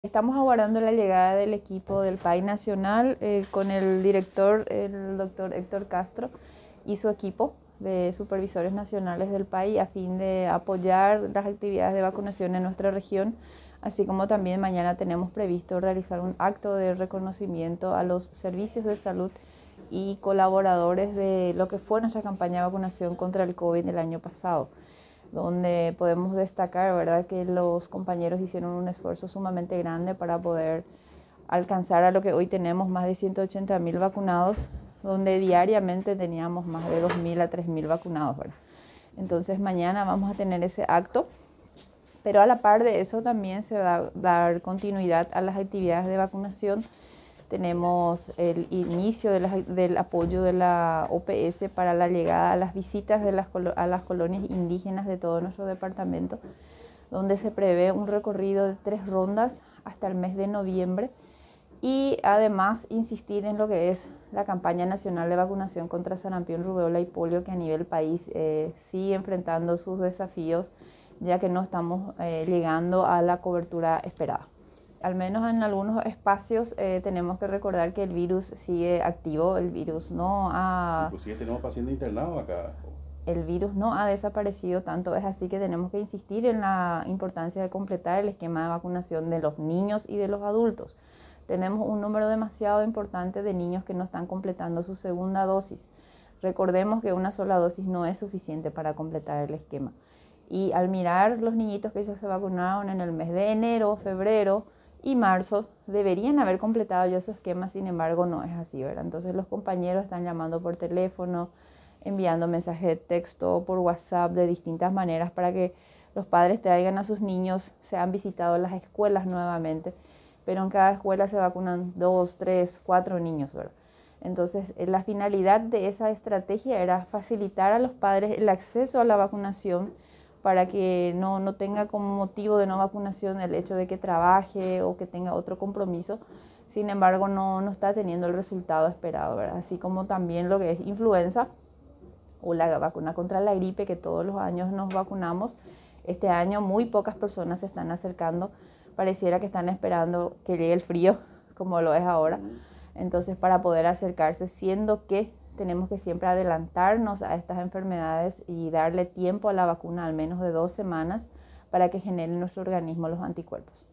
Estamos aguardando la llegada del equipo del PAI Nacional con el director, el doctor Héctor Castro, y su equipo de supervisores nacionales del PAI a fin de apoyar las actividades de vacunación en nuestra región, así como también mañana tenemos previsto realizar un acto de reconocimiento a los servicios de salud y colaboradores de lo que fue nuestra campaña de vacunación contra el COVID del año pasado, donde podemos destacar, ¿verdad?, que los compañeros hicieron un esfuerzo sumamente grande para poder alcanzar a lo que hoy tenemos, más de 180.000 vacunados, donde diariamente teníamos más de 2.000 a 3.000 vacunados, ¿verdad? Entonces mañana vamos a tener ese acto, pero a la par de eso también se va a dar continuidad a las actividades de vacunación. Tenemos el inicio del apoyo de la OPS para la llegada a las visitas a las colonias indígenas de todo nuestro departamento, donde se prevé un recorrido de 3 rondas hasta el mes de noviembre, y además insistir en lo que es la campaña nacional de vacunación contra sarampión, rubéola y polio, que a nivel país sigue enfrentando sus desafíos, ya que no estamos llegando a la cobertura esperada. Al menos en algunos espacios tenemos que recordar que el virus sigue activo, el virus no ha... Inclusive tenemos pacientes internados acá. El virus no ha desaparecido, tanto es así que tenemos que insistir en la importancia de completar el esquema de vacunación de los niños y de los adultos. Tenemos un número demasiado importante de niños que no están completando su segunda dosis. Recordemos que una sola dosis no es suficiente para completar el esquema. Y al mirar los niñitos que ya se vacunaron en el mes de enero, febrero y marzo, deberían haber completado ya su esquema, sin embargo no es así, ¿verdad? Entonces los compañeros están llamando por teléfono, enviando mensajes de texto, por WhatsApp, de distintas maneras para que los padres traigan a sus niños. Se han visitado las escuelas nuevamente, pero en cada escuela se vacunan 2, 3, 4 niños, ¿verdad? Entonces, la finalidad de esa estrategia era facilitar a los padres el acceso a la vacunación para que no tenga como motivo de no vacunación el hecho de que trabaje o que tenga otro compromiso. Sin embargo, no está teniendo el resultado esperado, ¿verdad? Así como también lo que es influenza o la vacuna contra la gripe, que todos los años nos vacunamos. Este año muy pocas personas se están acercando, pareciera que están esperando que llegue el frío, como lo es ahora. Entonces, para poder acercarse, siendo que tenemos que siempre adelantarnos a estas enfermedades y darle tiempo a la vacuna, al menos de 2 semanas, para que genere en nuestro organismo los anticuerpos.